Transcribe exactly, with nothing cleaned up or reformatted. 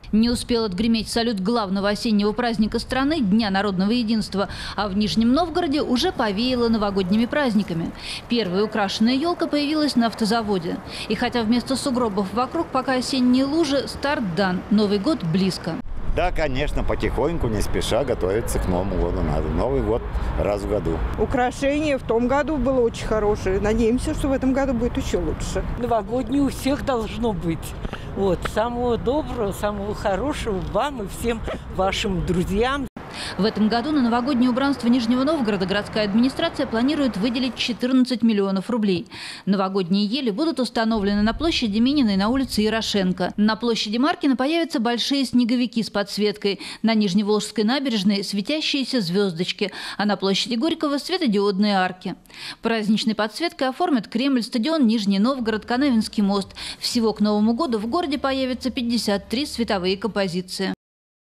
Не успел отгреметь салют главного осеннего праздника страны – Дня народного единства, а в Нижнем Новгороде уже повеяло новогодними праздниками. Первая украшенная елка появилась на автозаводе. И хотя вместо сугробов вокруг пока осенние лужи, старт дан, Новый год близко. Да, конечно, потихоньку, не спеша готовиться к Новому году надо. Новый год раз в году. Украшение в том году было очень хорошее. Надеемся, что в этом году будет еще лучше. Новогоднее у всех должно быть. Вот, самого доброго, самого хорошего вам и всем вашим друзьям. В этом году на новогоднее убранство Нижнего Новгорода городская администрация планирует выделить четырнадцать миллионов рублей. Новогодние ели будут установлены на площади Минина и на улице Ярошенко. На площади Маркина появятся большие снеговики с подсветкой. На Нижневолжской набережной – светящиеся звездочки, а на площади Горького – светодиодные арки. Праздничной подсветкой оформят Кремль, стадион Нижний Новгород, Канавинский мост. Всего к Новому году в городе появится пятьдесят три световые композиции.